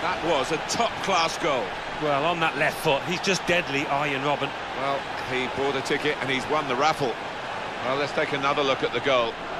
That was a top-class goal. Well, on that left foot, he's just deadly, Arjen Robben. Well, he bought a ticket and he's won the raffle. Well, let's take another look at the goal.